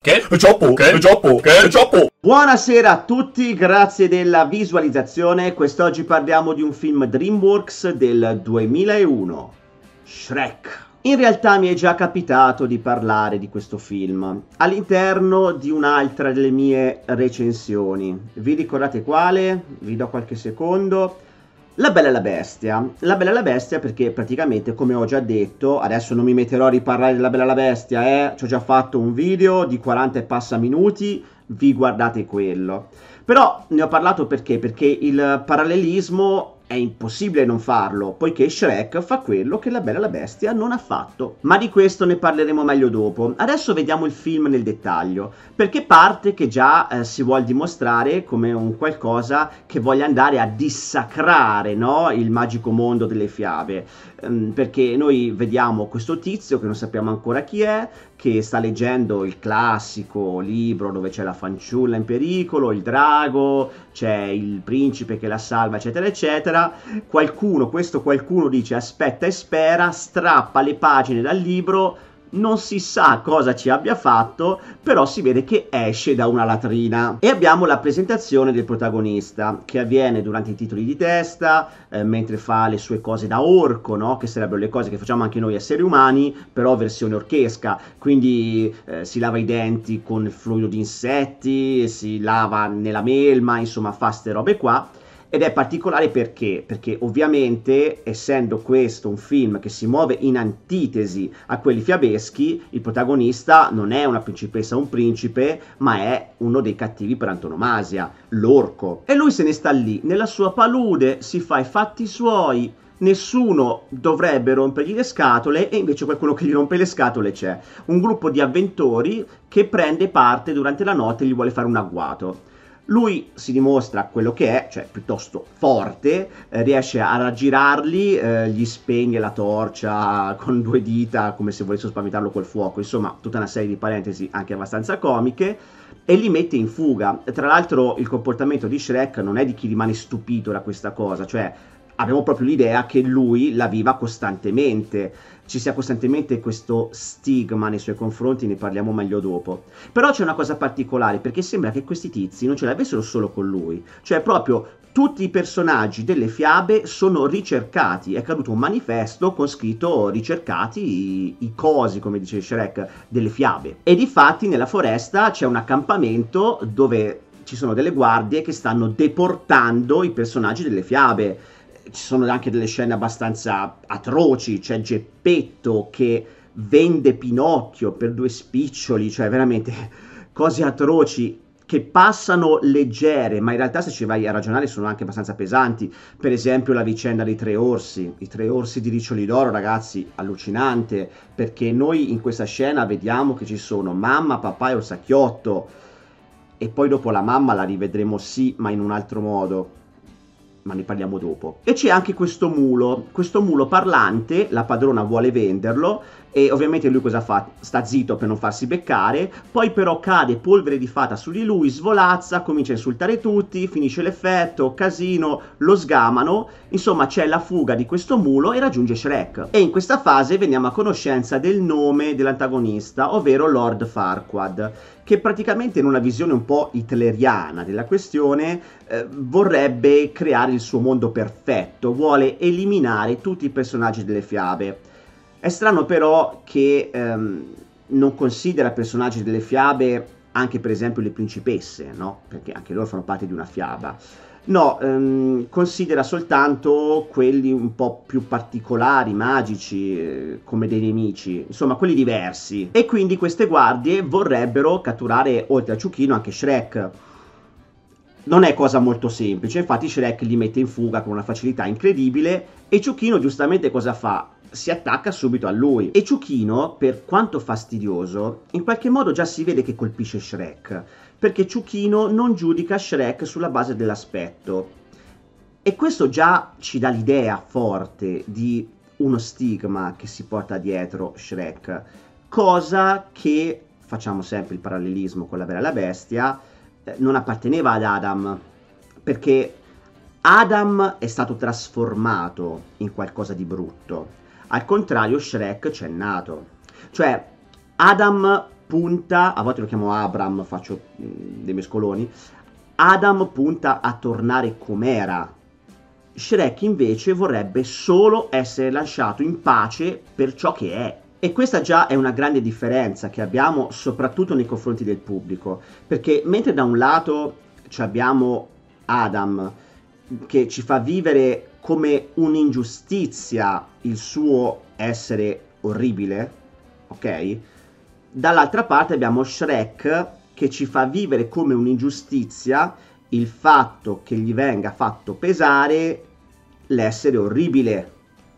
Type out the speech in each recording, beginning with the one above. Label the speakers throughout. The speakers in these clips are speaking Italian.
Speaker 1: Che? Che?
Speaker 2: Buonasera a tutti, grazie della visualizzazione. Quest'oggi parliamo di un film DreamWorks del 2001, Shrek. In realtà mi è già capitato di parlare di questo film all'interno di un'altra delle mie recensioni. Vi ricordate quale? Vi do qualche secondo. La Bella e la Bestia. La Bella e la Bestia perché praticamente, come ho già detto, adesso non mi metterò a riparlare della Bella e la Bestia, ci ho già fatto un video di 40 e passa minuti, vi guardate quello. Però ne ho parlato perché? Perché il parallelismo è impossibile non farlo, poiché Shrek fa quello che la Bella e la Bestia non ha fatto. Ma di questo ne parleremo meglio dopo. Adesso vediamo il film nel dettaglio, perché parte che già si vuol dimostrare come un qualcosa che voglia andare a dissacrare, no? Il magico mondo delle fiabe. Perché noi vediamo questo tizio che non sappiamo ancora chi è, che sta leggendo il classico libro dove c'è la fanciulla in pericolo, il drago, c'è il principe che la salva, eccetera eccetera. Questo qualcuno dice aspetta e spera, strappa le pagine dal libro, non si sa cosa ci abbia fatto, però si vede che esce da una latrina. E abbiamo la presentazione del protagonista, che avviene durante i titoli di testa, mentre fa le sue cose da orco, no? Che sarebbero le cose che facciamo anche noi esseri umani, però versione orchesca. Quindi si lava i denti con il fluido di insetti, si lava nella melma, insomma fa ste robe qua. Ed è particolare perché? Perché ovviamente, essendo questo un film che si muove in antitesi a quelli fiabeschi, il protagonista non è una principessa o un principe, ma è uno dei cattivi per antonomasia, l'orco. E lui se ne sta lì, nella sua palude, si fa i fatti suoi, nessuno dovrebbe rompergli le scatole e invece qualcuno che gli rompe le scatole c'è. Un gruppo di avventori che prende parte durante la notte e gli vuole fare un agguato. Lui si dimostra quello che è, cioè piuttosto forte, riesce a raggirarli, gli spegne la torcia con 2 dita come se volesse spaventarlo col fuoco, insomma tutta una serie di parentesi anche abbastanza comiche, e li mette in fuga. Tra l'altro il comportamento di Shrek non è di chi rimane stupito da questa cosa, cioè abbiamo proprio l'idea che lui la viva costantemente, ci sia costantemente questo stigma nei suoi confronti, ne parliamo meglio dopo. Però c'è una cosa particolare, perché sembra che questi tizi non ce l'avessero solo con lui, cioè proprio tutti i personaggi delle fiabe sono ricercati, è caduto un manifesto con scritto ricercati i cosi, come dice Shrek, delle fiabe. E difatti nella foresta c'è un accampamento dove ci sono delle guardie che stanno deportando i personaggi delle fiabe. Ci sono anche delle scene abbastanza atroci, c'è Geppetto che vende Pinocchio per 2 spiccioli, cioè veramente cose atroci che passano leggere, ma in realtà se ci vai a ragionare sono anche abbastanza pesanti. Per esempio la vicenda dei 3 orsi, i 3 orsi di Riccioli d'Oro, ragazzi, allucinante, perché noi in questa scena vediamo che ci sono mamma, papà e Orsacchiotto, e poi dopo la mamma la rivedremo sì, ma in un altro modo, ma ne parliamo dopo. E c'è anche questo mulo parlante, la padrona vuole venderlo e ovviamente lui cosa fa? Sta zitto per non farsi beccare, poi però cade polvere di fata su di lui, svolazza, comincia a insultare tutti, finisce l'effetto, casino, lo sgamano, insomma c'è la fuga di questo mulo e raggiunge Shrek. E in questa fase veniamo a conoscenza del nome dell'antagonista, ovvero Lord Farquaad, che praticamente in una visione un po' hitleriana della questione vorrebbe creare il suo mondo perfetto, vuole eliminare tutti i personaggi delle fiabe. È strano però che non considera personaggi delle fiabe anche per esempio le principesse, no? Perché anche loro fanno parte di una fiaba. No, considera soltanto quelli un po' più particolari, magici, come dei nemici, insomma quelli diversi. E quindi queste guardie vorrebbero catturare, oltre a Ciuchino, anche Shrek. Non è cosa molto semplice, infatti Shrek li mette in fuga con una facilità incredibile e Ciuchino giustamente cosa fa? Si attacca subito a lui. E Ciuchino, per quanto fastidioso, in qualche modo già si vede che colpisce Shrek, perché Ciuchino non giudica Shrek sulla base dell'aspetto. E questo già ci dà l'idea forte di uno stigma che si porta dietro Shrek, cosa che, facciamo sempre il parallelismo con la Bella e la Bestia, non apparteneva ad Adam, perché Adam è stato trasformato in qualcosa di brutto. Al contrario, Shrek c'è nato. Cioè, Adam punta, a volte lo chiamo Abram, faccio dei mescoloni, Adam punta a tornare com'era. Shrek invece vorrebbe solo essere lasciato in pace per ciò che è. E questa già è una grande differenza che abbiamo soprattutto nei confronti del pubblico, perché mentre da un lato abbiamo Adam che ci fa vivere come un'ingiustizia il suo essere orribile, ok? Dall'altra parte abbiamo Shrek che ci fa vivere come un'ingiustizia il fatto che gli venga fatto pesare l'essere orribile.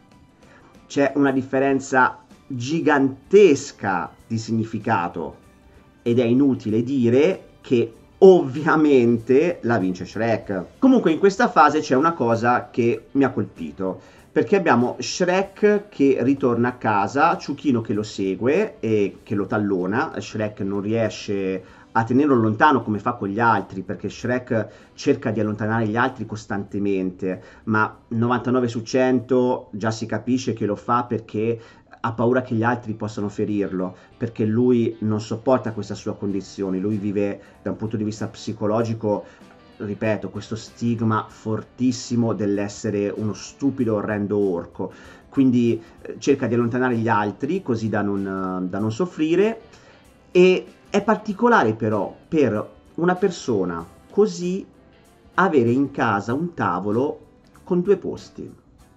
Speaker 2: C'è una differenza gigantesca di significato ed è inutile dire che ovviamente la vince Shrek. Comunque in questa fase c'è una cosa che mi ha colpito, perché abbiamo Shrek che ritorna a casa, Ciuchino che lo segue e che lo tallona. Shrek non riesce a tenerlo lontano come fa con gli altri, perché Shrek cerca di allontanare gli altri costantemente, ma 99 su 100 già si capisce che lo fa perché ha paura che gli altri possano ferirlo, perché lui non sopporta questa sua condizione, lui vive da un punto di vista psicologico, ripeto, questo stigma fortissimo dell'essere uno stupido orrendo orco, quindi cerca di allontanare gli altri così da non soffrire. E è particolare però per una persona così avere in casa un tavolo con 2 posti.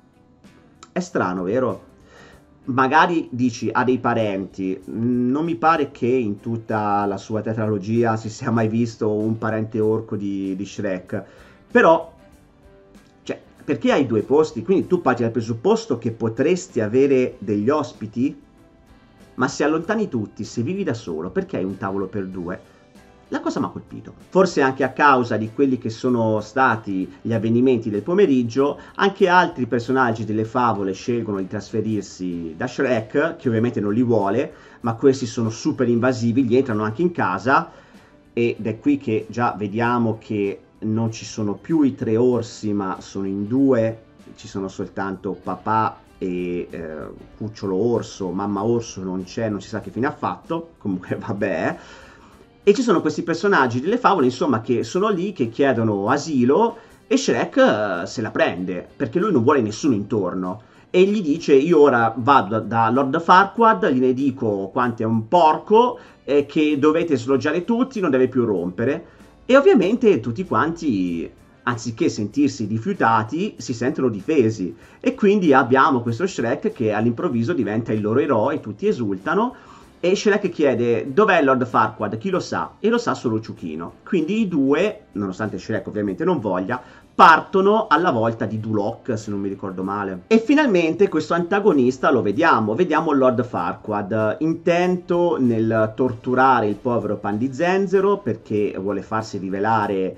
Speaker 2: È strano, vero? Magari dici ha dei parenti, non mi pare che in tutta la sua tetralogia si sia mai visto un parente orco di Shrek, però, cioè, perché hai 2 posti? Quindi tu parti dal presupposto che potresti avere degli ospiti, ma se allontani tutti, se vivi da solo, perché hai un tavolo per 2? La cosa mi ha colpito. Forse anche a causa di quelli che sono stati gli avvenimenti del pomeriggio, anche altri personaggi delle favole scelgono di trasferirsi da Shrek, che ovviamente non li vuole, ma questi sono super invasivi, gli entrano anche in casa, ed è qui che già vediamo che non ci sono più i 3 orsi, ma sono in 2, ci sono soltanto papà e cucciolo orso, mamma orso non c'è, non si sa che fine ha fatto, comunque vabbè. E ci sono questi personaggi delle favole, insomma, che sono lì, che chiedono asilo, e Shrek se la prende, perché lui non vuole nessuno intorno. E gli dice, io ora vado da Lord Farquaad, gliene dico quanto è un porco, che dovete sloggiare tutti, non deve più rompere. E ovviamente tutti quanti, anziché sentirsi rifiutati, si sentono difesi. E quindi abbiamo questo Shrek che all'improvviso diventa il loro eroe, tutti esultano. E Shrek chiede, dov'è Lord Farquaad? Chi lo sa? E lo sa solo Ciuchino. Quindi i 2, nonostante Shrek ovviamente non voglia, partono alla volta di Duloc, se non mi ricordo male. E finalmente questo antagonista lo vediamo Lord Farquaad, intento nel torturare il povero Pan di Zenzero, perché vuole farsi rivelare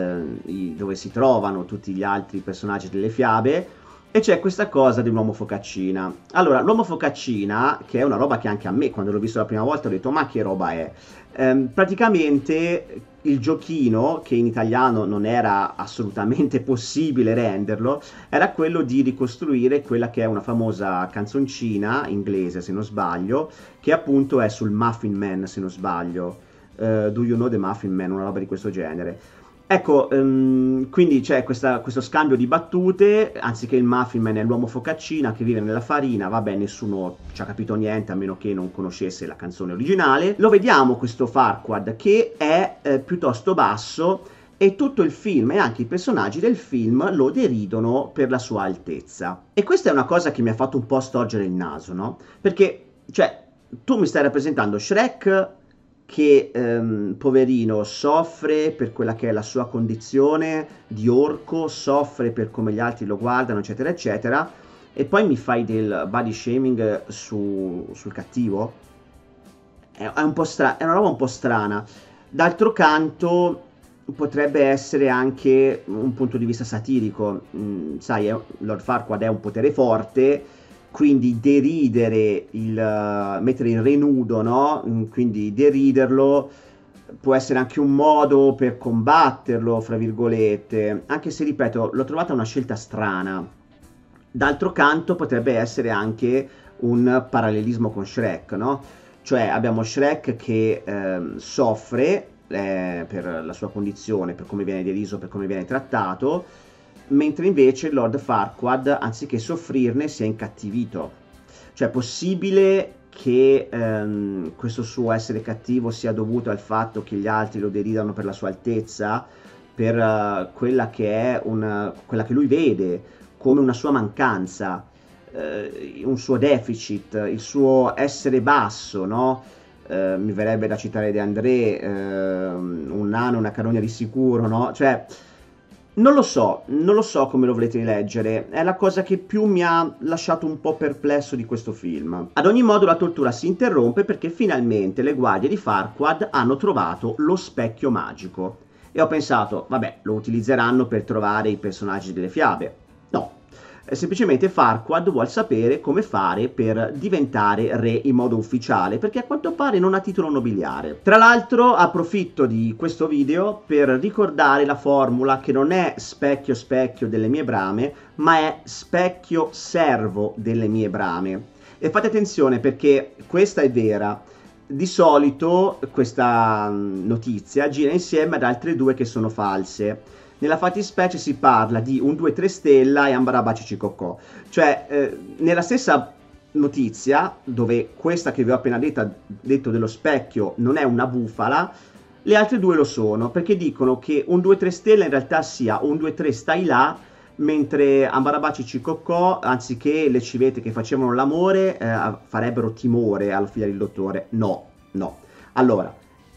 Speaker 2: dove si trovano tutti gli altri personaggi delle fiabe. E c'è questa cosa dell'uomo focaccina. Allora, l'uomo focaccina, che è una roba che anche a me, quando l'ho visto la prima volta, ho detto, ma che roba è? Praticamente il giochino, che in italiano non era assolutamente possibile renderlo, era quello di ricostruire quella che è una famosa canzoncina inglese, se non sbaglio, che appunto è sul Muffin Man, se non sbaglio. Do You Know the Muffin Man? Una roba di questo genere. Ecco, quindi c'è questo scambio di battute, anziché il Muffin Man è l'uomo focaccina che vive nella farina, vabbè, nessuno ci ha capito niente a meno che non conoscesse la canzone originale. Lo vediamo questo Farquaad che è piuttosto basso e tutto il film e anche i personaggi del film lo deridono per la sua altezza. E questa è una cosa che mi ha fatto un po' storgere il naso, no? Perché, cioè, tu mi stai rappresentando Shrek che poverino soffre per quella che è la sua condizione di orco, soffre per come gli altri lo guardano, eccetera eccetera, e poi mi fai del body shaming sul cattivo. È una roba un po' strana. D'altro canto potrebbe essere anche un punto di vista satirico, sai, Lord Farquaad è un potere forte, quindi deridere mettere in renudo, no? Quindi deriderlo può essere anche un modo per combatterlo, fra virgolette, anche se, ripeto, l'ho trovata una scelta strana. D'altro canto potrebbe essere anche un parallelismo con Shrek, no? Cioè abbiamo Shrek che soffre per la sua condizione, per come viene deriso, per come viene trattato, mentre invece Lord Farquaad, anziché soffrirne, si è incattivito. Cioè è possibile che questo suo essere cattivo sia dovuto al fatto che gli altri lo deridano per la sua altezza, per quella che è quella che lui vede come una sua mancanza, un suo deficit, il suo essere basso, no? Mi verrebbe da citare De André, un nano, una carogna di sicuro, no? Cioè, non lo so come lo volete leggere, è la cosa che più mi ha lasciato un po' perplesso di questo film. Ad ogni modo la tortura si interrompe perché finalmente le guardie di Farquaad hanno trovato lo specchio magico. E ho pensato, vabbè, lo utilizzeranno per trovare i personaggi delle fiabe. No, semplicemente Farquaad vuol sapere come fare per diventare re in modo ufficiale, perché a quanto pare non ha titolo nobiliare. Tra l'altro approfitto di questo video per ricordare la formula che non è specchio specchio delle mie brame, ma è specchio servo delle mie brame. E fate attenzione perché questa è vera. Di solito questa notizia gira insieme ad altre due che sono false. Nella fattispecie si parla di un 2-3 stella e Ambarabaci Cicocò. Cioè, nella stessa notizia, dove questa che vi ho appena detto dello specchio non è una bufala, le altre due lo sono, perché dicono che un 2-3 stella in realtà sia un 2-3 stai là, mentre Ambarabaci Cicocò, anziché le civette che facevano l'amore, farebbero timore alla figlia del dottore. No, no. Allora,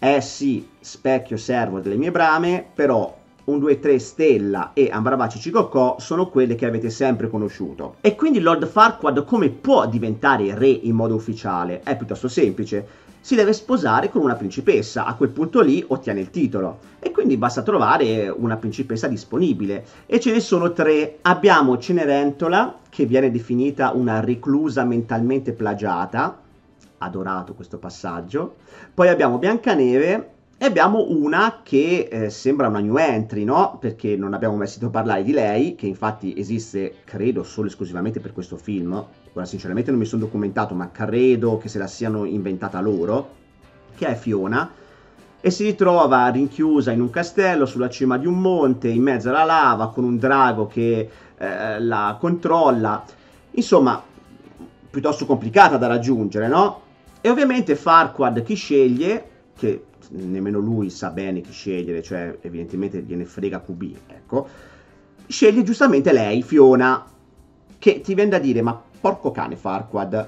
Speaker 2: sì, specchio servo delle mie brame, però un 2-3 stella e Ambarabaci Cicocò sono quelle che avete sempre conosciuto. E quindi Lord Farquaad come può diventare re in modo ufficiale? È piuttosto semplice. Si deve sposare con una principessa, a quel punto lì ottiene il titolo. E quindi basta trovare una principessa disponibile. E ce ne sono 3. Abbiamo Cenerentola, che viene definita una reclusa mentalmente plagiata. Adorato questo passaggio. Poi abbiamo Biancaneve. E abbiamo una che sembra una new entry, no? Perché non abbiamo mai sentito parlare di lei, che infatti esiste, credo, solo esclusivamente per questo film. Ora sinceramente non mi sono documentato, ma credo che se la siano inventata loro, che è Fiona, e si ritrova rinchiusa in un castello sulla cima di un monte, in mezzo alla lava, con un drago che la controlla. Insomma, piuttosto complicata da raggiungere, no? E ovviamente Farquaad chi sceglie, che nemmeno lui sa bene chi scegliere, cioè evidentemente gliene frega QB, ecco, sceglie giustamente lei, Fiona, che ti viene da dire, ma porco cane Farquaad,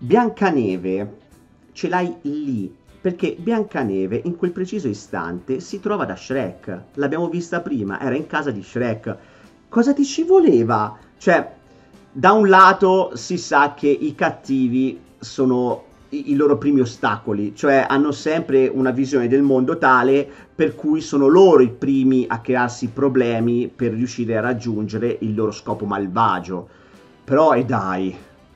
Speaker 2: Biancaneve ce l'hai lì, perché Biancaneve in quel preciso istante si trova da Shrek, l'abbiamo vista prima, era in casa di Shrek, cosa ti ci voleva? Cioè, da un lato si sa che i cattivi sono i loro primi ostacoli, cioè hanno sempre una visione del mondo tale per cui sono loro i primi a crearsi problemi per riuscire a raggiungere il loro scopo malvagio. Però e dai,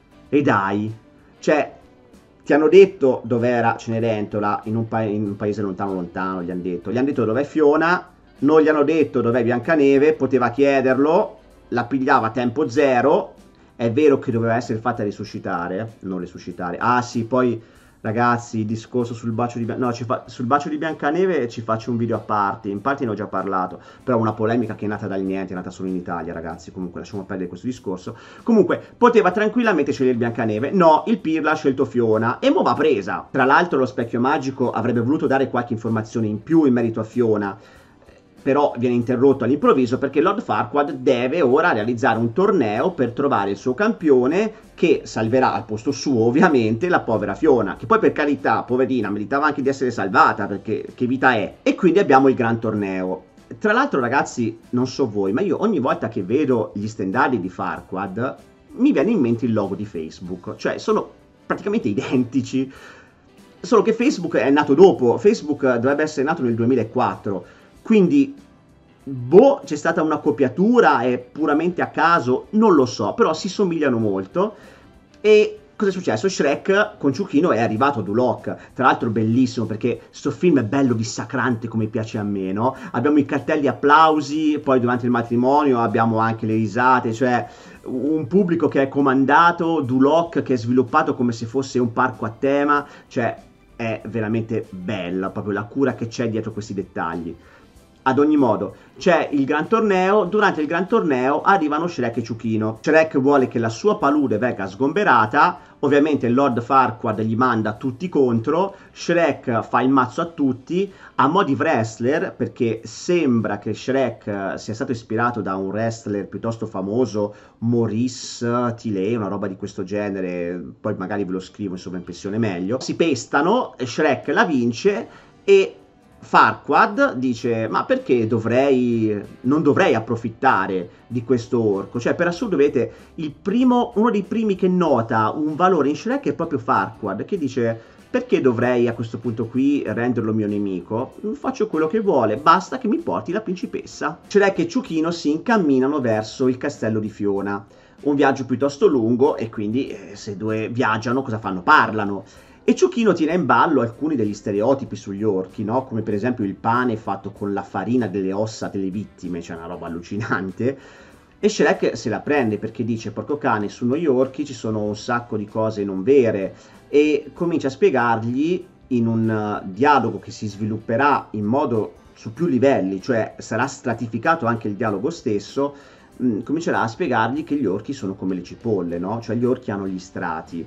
Speaker 2: cioè ti hanno detto dov'era Cenerentola in un paese lontano lontano, gli hanno detto dov'è Fiona, non gli hanno detto dov'è Biancaneve, poteva chiederlo, la pigliava a tempo zero. È vero che doveva essere fatta risuscitare, non resuscitare. Ah sì, poi ragazzi, il discorso sul bacio di sul bacio di Biancaneve ci faccio un video a parte, in parte ne ho già parlato, però una polemica che è nata dal niente, è nata solo in Italia, ragazzi, comunque lasciamo perdere questo discorso. Comunque, poteva tranquillamente scegliere Biancaneve, no, il Pirla ha scelto Fiona, e mo' va presa. Tra l'altro lo specchio magico avrebbe voluto dare qualche informazione in più in merito a Fiona, però viene interrotto all'improvviso perché Lord Farquaad deve ora realizzare un torneo per trovare il suo campione che salverà al posto suo ovviamente la povera Fiona, che poi per carità, poverina, meritava anche di essere salvata perché che vita è. E quindi abbiamo il gran torneo. Tra l'altro ragazzi, non so voi, ma io ogni volta che vedo gli stendardi di Farquaad mi viene in mente il logo di Facebook, cioè sono praticamente identici, solo che Facebook è nato dopo, Facebook dovrebbe essere nato nel 2004, quindi, boh, c'è stata una copiatura, è puramente a caso, non lo so, però si somigliano molto. E Cosa è successo? Shrek con Ciuchino è arrivato a Duloc, tra l'altro bellissimo perché sto film è bello dissacrante come piace a me, no? Abbiamo i cartelli applausi, poi durante il matrimonio abbiamo anche le risate, cioè un pubblico che è comandato, Duloc che è sviluppato come se fosse un parco a tema, cioè è veramente bella proprio la cura che c'è dietro questi dettagli. Ad ogni modo, c'è il gran torneo, durante il gran torneo arrivano Shrek e Ciuchino. Shrek vuole che la sua palude venga sgomberata, ovviamente il Lord Farquaad gli manda tutti contro, Shrek fa il mazzo a tutti, a mo' di wrestler, perché sembra che Shrek sia stato ispirato da un wrestler piuttosto famoso, Maurice Tillet, una roba di questo genere, poi magari ve lo scrivo in sovraimpressione meglio. Si pestano, Shrek la vince e Farquaad dice: ma perché non dovrei approfittare di questo orco? Cioè, per assurdo, vedete, uno dei primi che nota un valore in Shrek è proprio Farquaad, che dice: perché dovrei a questo punto qui renderlo mio nemico? Faccio quello che vuole, basta che mi porti la principessa. Shrek e Ciuchino si incamminano verso il castello di Fiona. Un viaggio piuttosto lungo e quindi se due viaggiano cosa fanno? Parlano. E Ciuchino tira in ballo alcuni degli stereotipi sugli orchi, no? Come per esempio il pane fatto con la farina delle ossa delle vittime, cioè una roba allucinante. E Shrek se la prende perché dice: porco cane, su noi orchi ci sono un sacco di cose non vere, e comincia a spiegargli in un dialogo che si svilupperà in modo su più livelli, cioè sarà stratificato anche il dialogo stesso, comincerà a spiegargli che gli orchi sono come le cipolle, no? Cioè gli orchi hanno gli strati.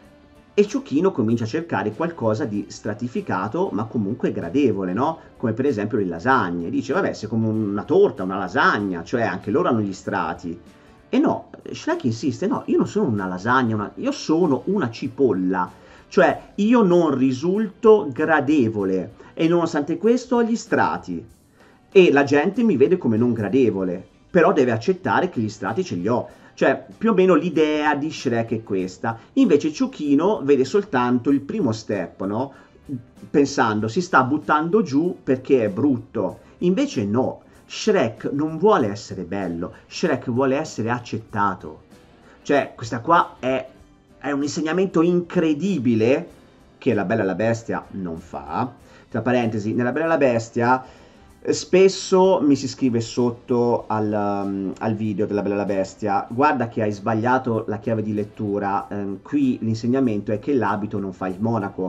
Speaker 2: E Ciuchino comincia a cercare qualcosa di stratificato, ma comunque gradevole, no? Come per esempio le lasagne. Dice: vabbè, se come una torta, una lasagna, cioè anche loro hanno gli strati. E no, Shrek insiste: no, io non sono una lasagna, io sono una cipolla. Cioè, io non risulto gradevole, e nonostante questo ho gli strati. E la gente mi vede come non gradevole, però deve accettare che gli strati ce li ho. Cioè, più o meno l'idea di Shrek è questa. Invece Ciuchino vede soltanto il primo step, no? Pensando, si sta buttando giù perché è brutto. Invece no, Shrek non vuole essere bello, Shrek vuole essere accettato. Cioè, questa qua è un insegnamento incredibile che La Bella e la Bestia non fa. Tra parentesi, nella Bella e la Bestia spesso mi si scrive sotto al video della Bella e la Bestia: guarda che hai sbagliato la chiave di lettura, qui l'insegnamento è che l'abito non fa il monaco.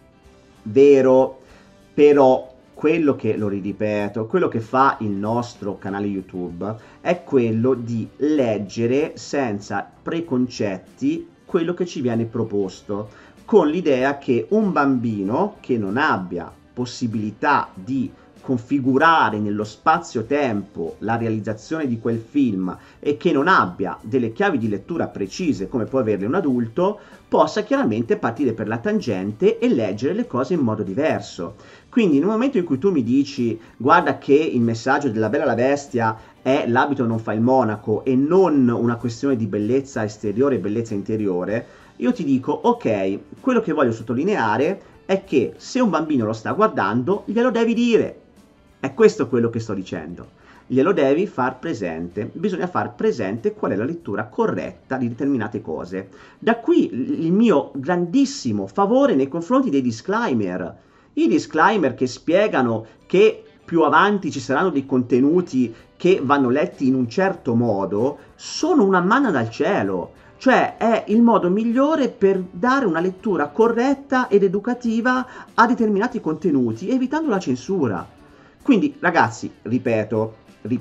Speaker 2: Vero, però quello che, lo ripeto, quello che fa il nostro canale YouTube è quello di leggere senza preconcetti quello che ci viene proposto, con l'idea che un bambino che non abbia possibilità di configurare nello spazio-tempo la realizzazione di quel film e che non abbia delle chiavi di lettura precise come può averle un adulto, possa chiaramente partire per la tangente e leggere le cose in modo diverso. Quindi nel momento in cui tu mi dici: guarda che il messaggio della Bella e la Bestia è l'abito non fa il monaco e non una questione di bellezza esteriore e bellezza interiore, io ti dico: ok, quello che voglio sottolineare è che se un bambino lo sta guardando glielo devi dire. È questo quello che sto dicendo. Glielo devi far presente, bisogna far presente qual è la lettura corretta di determinate cose. Da qui il mio grandissimo favore nei confronti dei disclaimer. I disclaimer che spiegano che più avanti ci saranno dei contenuti che vanno letti in un certo modo sono una manna dal cielo. Cioè è il modo migliore per dare una lettura corretta ed educativa a determinati contenuti, evitando la censura. Quindi ragazzi, ripeto,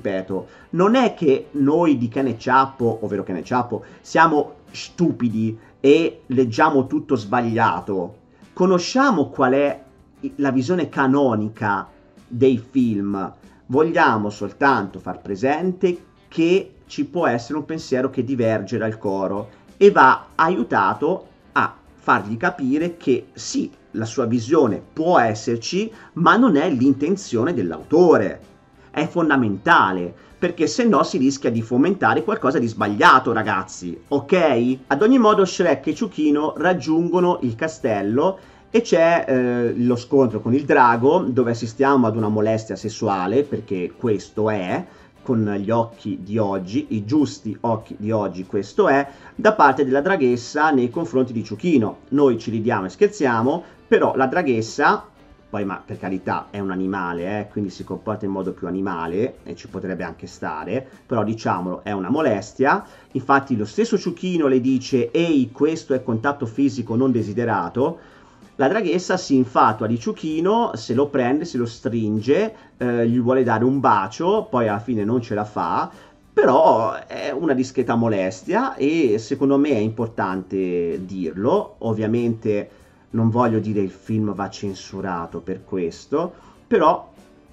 Speaker 2: non è che noi di Ken e Ciappo, ovvero Ken e Ciappo, siamo stupidi e leggiamo tutto sbagliato. Conosciamo qual è la visione canonica dei film, vogliamo soltanto far presente che ci può essere un pensiero che diverge dal coro e va aiutato a fargli capire che sì, la sua visione può esserci, ma non è l'intenzione dell'autore. È fondamentale, perché se no si rischia di fomentare qualcosa di sbagliato, ragazzi, ok? Ad ogni modo Shrek e Ciuchino raggiungono il castello e c'è lo scontro con il drago, dove assistiamo ad una molestia sessuale, perché questo è, con gli occhi di oggi, i giusti occhi di oggi, questo è, da parte della draghessa nei confronti di Ciuchino. Noi ci ridiamo e scherziamo, però la draghessa, poi ma per carità è un animale, quindi si comporta in modo più animale e ci potrebbe anche stare, però diciamolo, è una molestia. Infatti lo stesso Ciuchino le dice: ehi, questo è contatto fisico non desiderato. La draghessa si infatua di Ciuchino, se lo prende, se lo stringe, gli vuole dare un bacio, poi alla fine non ce la fa, però è una discreta molestia e secondo me è importante dirlo. Ovviamente non voglio dire il film va censurato per questo, però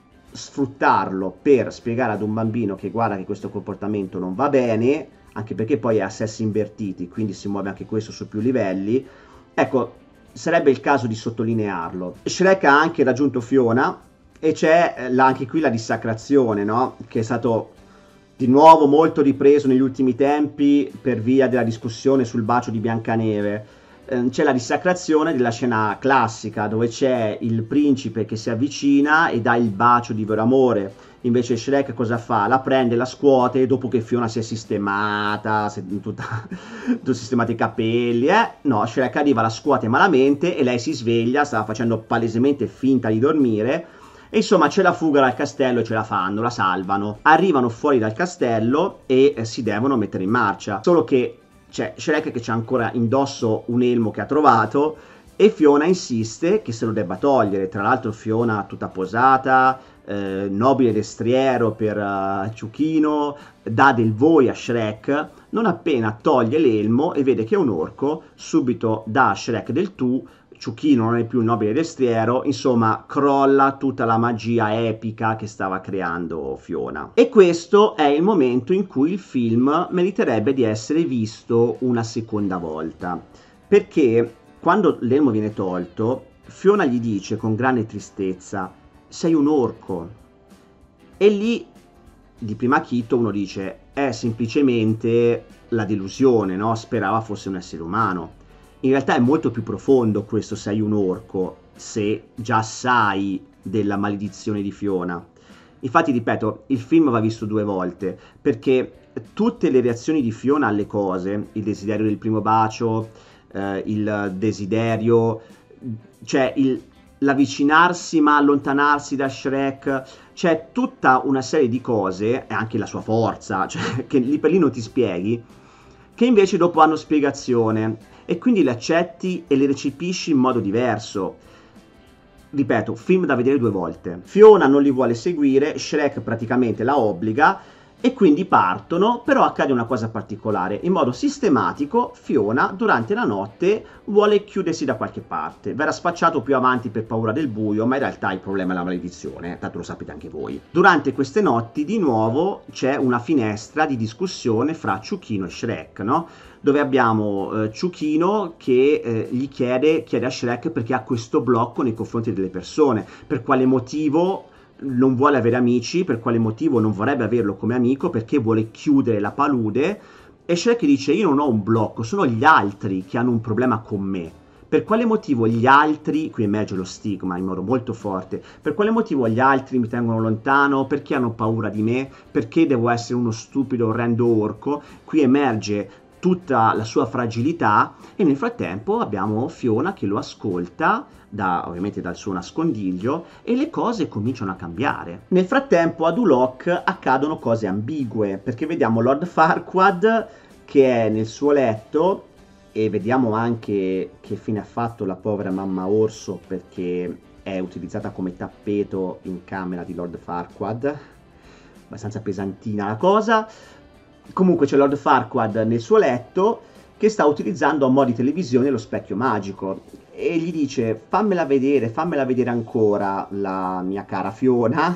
Speaker 2: sfruttarlo per spiegare ad un bambino che guarda che questo comportamento non va bene, anche perché poi è a sessi invertiti, quindi si muove anche questo su più livelli, ecco, sarebbe il caso di sottolinearlo. Shrek ha anche raggiunto Fiona e c'è anche qui la dissacrazione, no? Che è stato di nuovo molto ripreso negli ultimi tempi per via della discussione sul bacio di Biancaneve. C'è la dissacrazione della scena classica dove c'è il principe che si avvicina e dà il bacio di vero amore. Invece Shrek cosa fa? La prende, la scuote dopo che Fiona si è sistemata, tutta sistemata i capelli, No, Shrek arriva, la scuote malamente e lei si sveglia, stava facendo palesemente finta di dormire. E insomma c'è la fuga dal castello e ce la fanno, la salvano. Arrivano fuori dal castello e si devono mettere in marcia. Solo che c'è Shrek che c'ha ancora indosso un elmo che ha trovato e Fiona insiste che se lo debba togliere. Tra l'altro Fiona tutta posata, nobile destriero per Ciuchino, dà del voi a Shrek. Non appena toglie l'elmo e vede che è un orco, subito dà a Shrek del tu. Ciuchino non è più il nobile destriero, insomma crolla tutta la magia epica che stava creando Fiona. E questo è il momento in cui il film meriterebbe di essere visto una seconda volta, perché quando l'elmo viene tolto, Fiona gli dice con grande tristezza: sei un orco. E lì di primo acchito uno dice è semplicemente la delusione, no? Sperava fosse un essere umano. In realtà è molto più profondo questo sei un orco, se già sai della maledizione di Fiona. Infatti, ripeto, il film va visto 2 volte, perché tutte le reazioni di Fiona alle cose, il desiderio del primo bacio, il desiderio, cioè l'avvicinarsi ma allontanarsi da Shrek, c'è tutta una serie di cose, e anche la sua forza, cioè, che lì per lì non ti spieghi, che invece dopo hanno spiegazione. E quindi le accetti e le recepisci in modo diverso. Ripeto, film da vedere 2 volte. Fiona non li vuole seguire, Shrek praticamente la obbliga e quindi partono, però accade una cosa particolare. In modo sistematico Fiona durante la notte vuole chiudersi da qualche parte. Verrà spacciato più avanti per paura del buio, ma in realtà il problema è la maledizione, tanto lo sapete anche voi. Durante queste notti di nuovo c'è una finestra di discussione fra Ciuchino e Shrek, no? Dove abbiamo Ciuchino che gli chiede a Shrek perché ha questo blocco nei confronti delle persone, per quale motivo non vuole avere amici, per quale motivo non vorrebbe averlo come amico, perché vuole chiudere la palude. E Shrek dice: io non ho un blocco, sono gli altri che hanno un problema con me. Per quale motivo gli altri, qui emerge lo stigma in modo molto forte, per quale motivo gli altri mi tengono lontano, perché hanno paura di me, perché devo essere uno stupido orrendo orco. Qui emerge tutta la sua fragilità e nel frattempo abbiamo Fiona che lo ascolta ovviamente dal suo nascondiglio e le cose cominciano a cambiare. Nel frattempo ad Ulok accadono cose ambigue, perché vediamo Lord Farquaad che è nel suo letto e vediamo anche che fine ha fatto la povera mamma orso, perché è utilizzata come tappeto in camera di Lord Farquaad, abbastanza pesantina la cosa. Comunque c'è Lord Farquaad nel suo letto che sta utilizzando a mo' di televisione lo specchio magico e gli dice: fammela vedere ancora la mia cara Fiona.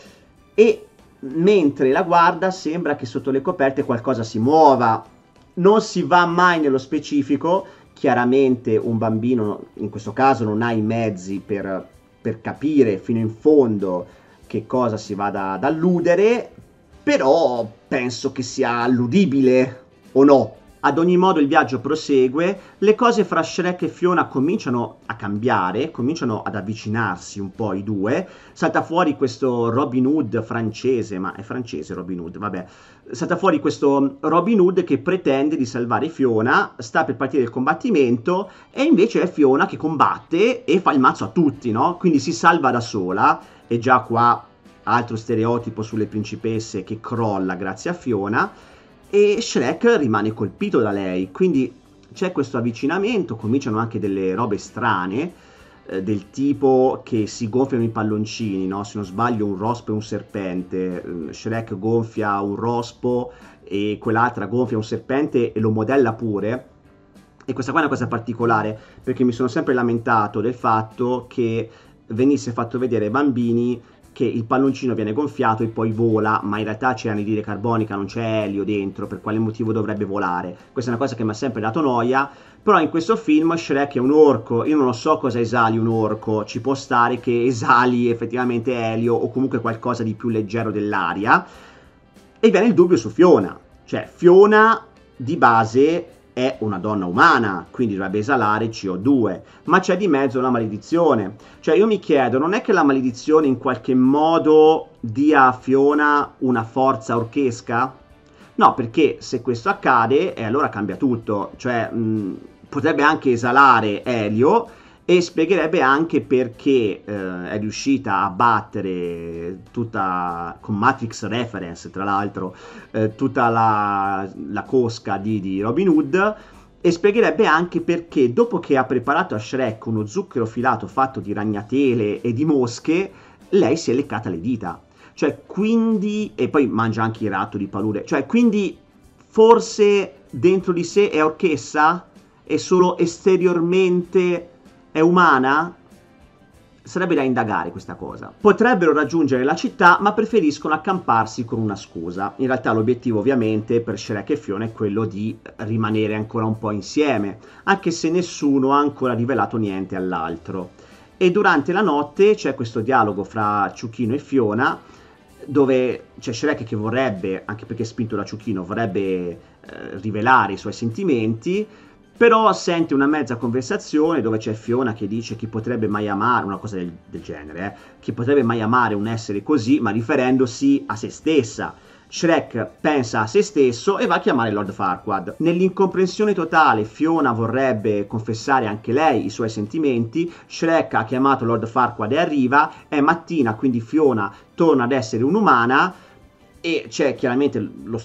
Speaker 2: E mentre la guarda sembra che sotto le coperte qualcosa si muova, non si va mai nello specifico. Chiaramente un bambino in questo caso non ha i mezzi per capire fino in fondo che cosa si vada ad alludere, però penso che sia alludibile, o no? Ad ogni modo il viaggio prosegue, le cose fra Shrek e Fiona cominciano a cambiare, cominciano ad avvicinarsi un po' i due, salta fuori questo Robin Hood francese, ma è francese Robin Hood, vabbè, salta fuori questo Robin Hood che pretende di salvare Fiona, sta per partire il combattimento e invece è Fiona che combatte e fa il mazzo a tutti, no? Quindi si salva da sola, e già qua altro stereotipo sulle principesse che crolla grazie a Fiona, e Shrek rimane colpito da lei, quindi c'è questo avvicinamento, cominciano anche delle robe strane, del tipo che si gonfiano i palloncini, no? Se non sbaglio un rospo e un serpente, Shrek gonfia un rospo e quell'altra gonfia un serpente e lo modella pure, e questa qua è una cosa particolare, perché mi sono sempre lamentato del fatto che venisse fatto vedere ai bambini che il palloncino viene gonfiato e poi vola, ma in realtà c'è anidride carbonica, non c'è elio dentro, per quale motivo dovrebbe volare? Questa è una cosa che mi ha sempre dato noia, però in questo film Shrek è un orco, io non lo so cosa esali un orco, ci può stare che esali effettivamente elio o comunque qualcosa di più leggero dell'aria, e viene il dubbio su Fiona, cioè Fiona di base è una donna umana, quindi dovrebbe esalare CO2, ma c'è di mezzo una maledizione. Cioè io mi chiedo, non è che la maledizione in qualche modo dia a Fiona una forza orchesca? No, perché se questo accade, allora cambia tutto. Cioè potrebbe anche esalare elio e spiegherebbe anche perché è riuscita a battere tutta, con Matrix reference tra l'altro, tutta la cosca di Robin Hood, e spiegherebbe anche perché dopo che ha preparato a Shrek uno zucchero filato fatto di ragnatele e di mosche, lei si è leccata le dita. Cioè quindi, e poi mangia anche il ratto di palude, cioè quindi forse dentro di sé è orchessa? E solo esteriormente è umana? Sarebbe da indagare questa cosa. Potrebbero raggiungere la città, ma preferiscono accamparsi con una scusa. In realtà l'obiettivo ovviamente per Shrek e Fiona è quello di rimanere ancora un po' insieme, anche se nessuno ha ancora rivelato niente all'altro. E durante la notte c'è questo dialogo fra Ciuchino e Fiona, dove c'è Shrek che vorrebbe, anche perché è spinto da Ciuchino, vorrebbe rivelare i suoi sentimenti, però sente una mezza conversazione dove c'è Fiona che dice chi potrebbe mai amare, una cosa del genere, chi potrebbe mai amare un essere così, ma riferendosi a se stessa. Shrek pensa a se stesso e va a chiamare Lord Farquaad. Nell'incomprensione totale Fiona vorrebbe confessare anche lei i suoi sentimenti, Shrek ha chiamato Lord Farquaad e arriva, è mattina, quindi Fiona torna ad essere un'umana, e c'è chiaramente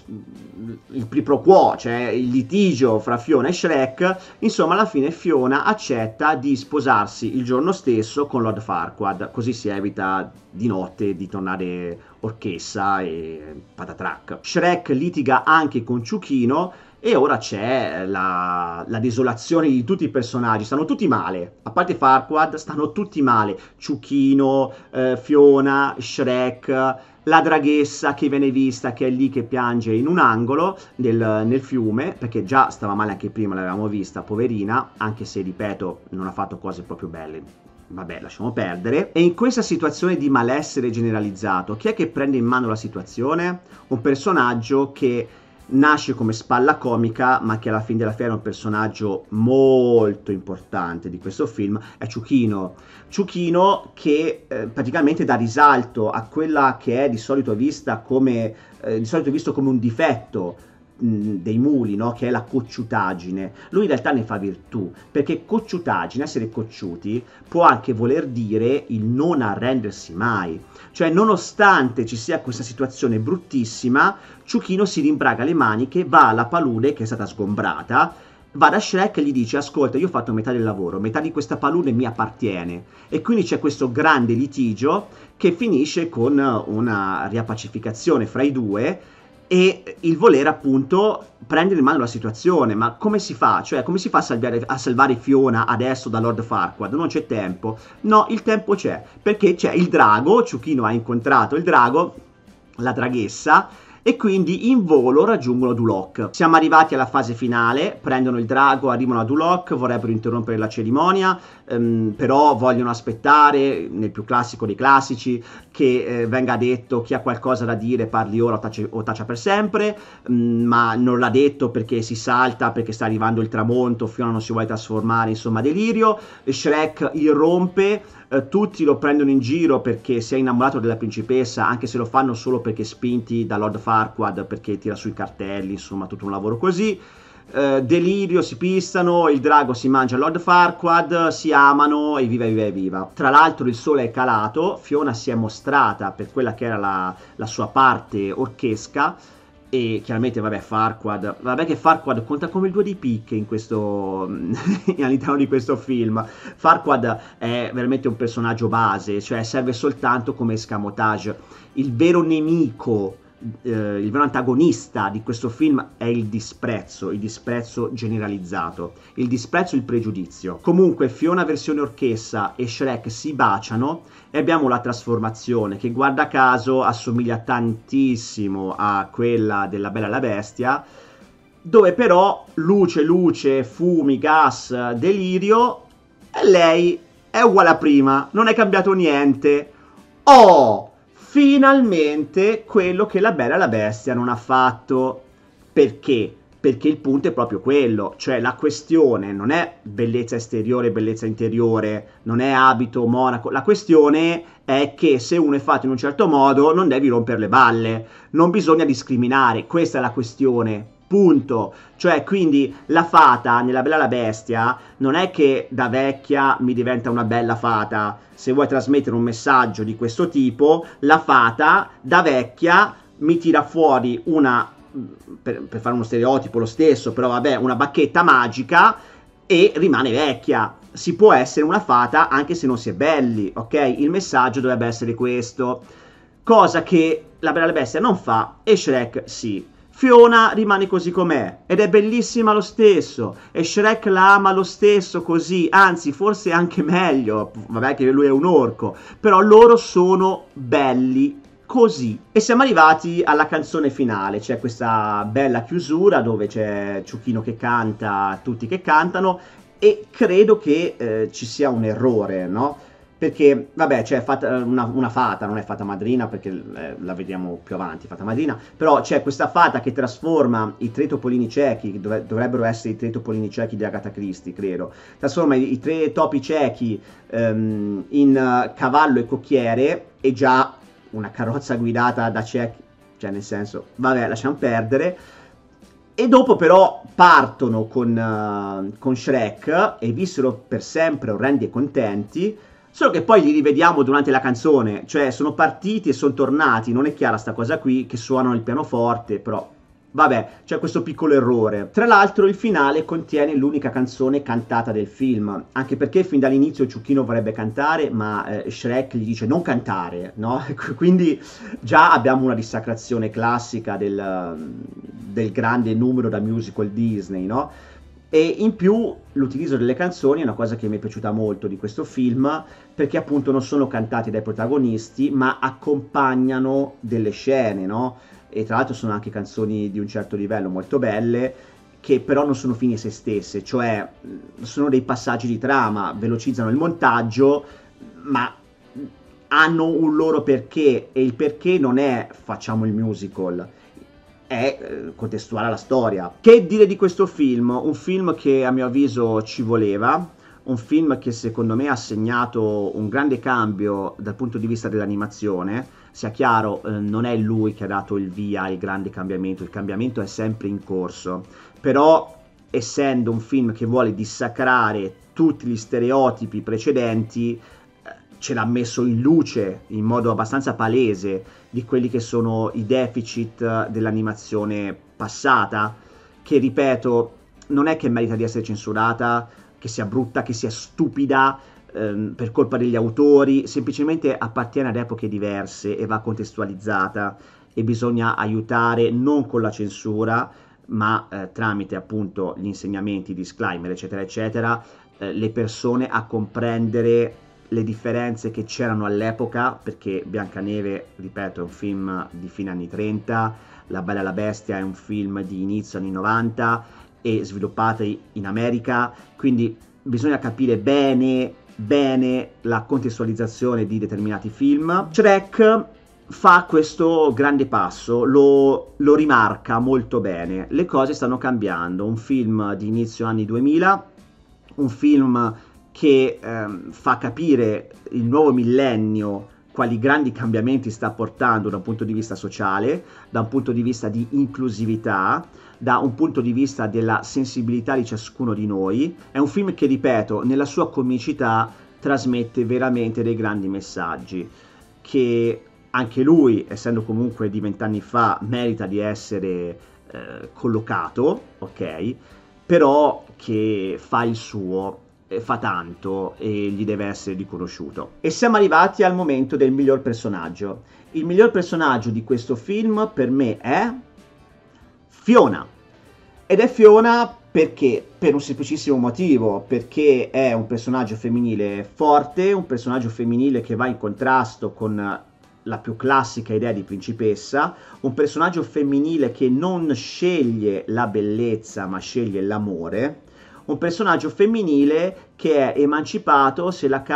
Speaker 2: il pri pro quo, cioè il litigio fra Fiona e Shrek. Insomma, alla fine Fiona accetta di sposarsi il giorno stesso con Lord Farquaad, così si evita di notte di tornare orchessa e patatrac. Shrek litiga anche con Ciuchino e ora c'è la desolazione di tutti i personaggi, stanno tutti male, a parte Farquaad stanno tutti male, Ciuchino, Fiona, Shrek, la draghessa che viene vista che è lì che piange in un angolo nel fiume, perché già stava male anche prima, l'avevamo vista, poverina, anche se ripeto non ha fatto cose proprio belle, vabbè lasciamo perdere. E in questa situazione di malessere generalizzato chi è che prende in mano la situazione? Un personaggio che nasce come spalla comica, ma che alla fine della fiera è un personaggio molto importante di questo film, è Ciuchino. Ciuchino che praticamente dà risalto a quella che è di solito vista come visto come un difetto dei muli, no? Che è la cocciutaggine. Lui in realtà ne fa virtù, perché cocciutaggine, essere cocciuti, può anche voler dire il non arrendersi mai. Cioè, nonostante ci sia questa situazione bruttissima, Ciuchino si rimbraga le maniche, va alla palude che è stata sgombrata, va da Shrek e gli dice: ascolta, io ho fatto metà del lavoro, metà di questa palude mi appartiene. E quindi c'è questo grande litigio che finisce con una riappacificazione fra i due e il voler appunto prendere in mano la situazione. Ma come si fa? Cioè, come si fa a salvare Fiona adesso da Lord Farquaad? Non c'è tempo. No, il tempo c'è, perché c'è il drago, Ciuchino ha incontrato il drago, la draghessa, e quindi in volo raggiungono Duloc. Siamo arrivati alla fase finale, prendono il drago, arrivano a Duloc, vorrebbero interrompere la cerimonia, però vogliono aspettare, nel più classico dei classici, che venga detto chi ha qualcosa da dire parli ora o taccia per sempre, ma non l'ha detto perché si salta, perché sta arrivando il tramonto, Fiona non si vuole trasformare, insomma delirio. Shrek irrompe, tutti lo prendono in giro perché si è innamorato della principessa, anche se lo fanno solo perché spinti da Lord Farquaad, perché tira sui cartelli, insomma tutto un lavoro così. Delirio, si pistano, il drago si mangia Lord Farquaad, si amano e viva viva e viva. Tra l'altro il sole è calato, Fiona si è mostrata per quella che era la sua parte orchesca, e chiaramente vabbè che Farquaad conta come il 2 di picche in questo all'interno di questo film. Farquaad è veramente un personaggio base, cioè serve soltanto come escamotage. Il vero nemico, il vero antagonista di questo film è il disprezzo generalizzato, il disprezzo e il pregiudizio. Comunque Fiona versione orchestra e Shrek si baciano e abbiamo la trasformazione che guarda caso assomiglia tantissimo a quella della Bella e la Bestia, dove però luce, fumi, gas, delirio, e lei è uguale a prima, non è cambiato niente. Oh! Finalmente quello che la Bella e la Bestia non ha fatto. Perché? Perché il punto è proprio quello, cioè la questione non è bellezza esteriore, bellezza interiore, non è abito, monaco, la questione è che se uno è fatto in un certo modo non devi rompere le balle, non bisogna discriminare, questa è la questione, punto. Cioè quindi la fata nella Bella e la Bestia non è che da vecchia mi diventa una bella fata. Se vuoi trasmettere un messaggio di questo tipo, la fata da vecchia mi tira fuori una, per fare uno stereotipo lo stesso, però vabbè, una bacchetta magica e rimane vecchia. Si può essere una fata anche se non si è belli, ok? Il messaggio dovrebbe essere questo, cosa che la Bella e la Bestia non fa e Shrek sì. Fiona rimane così com'è ed è bellissima lo stesso e Shrek la ama lo stesso così, anzi forse anche meglio, vabbè che lui è un orco, però loro sono belli così. E siamo arrivati alla canzone finale, c'è questa bella chiusura dove c'è Ciuchino che canta, tutti che cantano, e credo che ci sia un errore, no? Perché, vabbè, c'è una fata, non è fata madrina perché la vediamo più avanti, fata madrina, però c'è questa fata che trasforma i tre topolini ciechi, dovrebbero essere i tre topolini ciechi di Agatha Christie, credo, trasforma i tre topi ciechi in cavallo e cocchiere, e già una carrozza guidata da ciechi, cioè nel senso, vabbè, lasciamo perdere. E dopo però partono con Shrek e vissero per sempre orrendi e contenti. Solo che poi li rivediamo durante la canzone, cioè sono partiti e sono tornati, non è chiara sta cosa qui, che suonano il pianoforte, però vabbè, c'è questo piccolo errore. Tra l'altro il finale contiene l'unica canzone cantata del film, anche perché fin dall'inizio Ciuchino vorrebbe cantare, ma Shrek gli dice non cantare, no? Quindi già abbiamo una dissacrazione classica del grande numero da musical Disney, no? E in più l'utilizzo delle canzoni è una cosa che mi è piaciuta molto di questo film, perché appunto non sono cantate dai protagonisti, ma accompagnano delle scene, no? E tra l'altro sono anche canzoni di un certo livello, molto belle, che però non sono fini a se stesse, cioè sono dei passaggi di trama, velocizzano il montaggio, ma hanno un loro perché, e il perché non è facciamo il musical, è contestuale alla storia. Che dire di questo film? Un film che a mio avviso ci voleva, un film che secondo me ha segnato un grande cambio dal punto di vista dell'animazione. Sia chiaro, non è lui che ha dato il via al grande cambiamento, il cambiamento è sempre in corso, però essendo un film che vuole dissacrare tutti gli stereotipi precedenti, ce l'ha messo in luce in modo abbastanza palese di quelli che sono i deficit dell'animazione passata, che ripeto, non è che merita di essere censurata, che sia brutta, che sia stupida per colpa degli autori, semplicemente appartiene ad epoche diverse e va contestualizzata, e bisogna aiutare non con la censura, ma tramite appunto gli insegnamenti, i disclaimer, eccetera, eccetera, le persone a comprendere le differenze che c'erano all'epoca, perché Biancaneve, ripeto, è un film di fine anni 30, La Bella e la Bestia è un film di inizio anni 90 e sviluppati in America, quindi bisogna capire bene bene la contestualizzazione di determinati film. Shrek fa questo grande passo, lo rimarca molto bene. Le cose stanno cambiando, un film di inizio anni 2000, un film che fa capire il nuovo millennio quali grandi cambiamenti sta portando da un punto di vista sociale, da un punto di vista di inclusività, da un punto di vista della sensibilità di ciascuno di noi. È un film che, ripeto, nella sua comicità trasmette veramente dei grandi messaggi, che anche lui, essendo comunque di 20 anni fa, merita di essere collocato, ok? Però che fa il suo, fa tanto e gli deve essere riconosciuto. E siamo arrivati al momento del miglior personaggio. Il miglior personaggio di questo film per me è Fiona. Ed è Fiona perché? Per un semplicissimo motivo, perché è un personaggio femminile forte, un personaggio femminile che va in contrasto con la più classica idea di principessa, un personaggio femminile che non sceglie la bellezza ma sceglie l'amore, un personaggio femminile che è emancipato, se la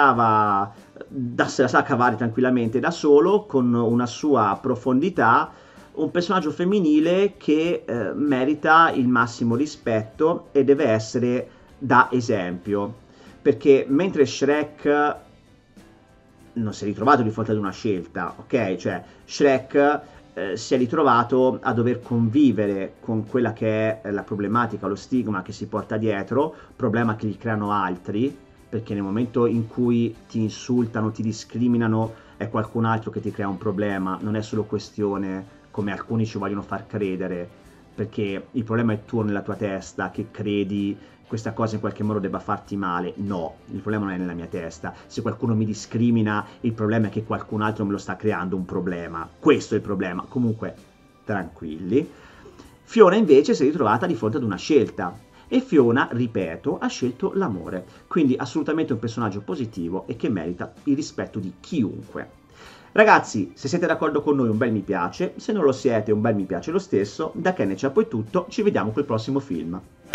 Speaker 2: sa cavare tranquillamente da solo, con una sua profondità, un personaggio femminile che merita il massimo rispetto e deve essere da esempio, perché mentre Shrek non si è ritrovato di fronte ad una scelta, ok? Cioè Shrek si è ritrovato a dover convivere con quella che è la problematica, lo stigma che si porta dietro, problema che gli creano altri, perché nel momento in cui ti insultano, ti discriminano, è qualcun altro che ti crea un problema, non è solo questione, come alcuni ci vogliono far credere, perché il problema è tuo nella tua testa, che credi questa cosa in qualche modo debba farti male. No, il problema non è nella mia testa. Se qualcuno mi discrimina, il problema è che qualcun altro me lo sta creando un problema. Questo è il problema. Comunque, tranquilli. Fiona invece si è ritrovata di fronte ad una scelta. E Fiona, ripeto, ha scelto l'amore. Quindi assolutamente un personaggio positivo e che merita il rispetto di chiunque. Ragazzi, se siete d'accordo con noi un bel mi piace, se non lo siete un bel mi piace lo stesso. Da Kenneth è tutto, ci vediamo col prossimo film.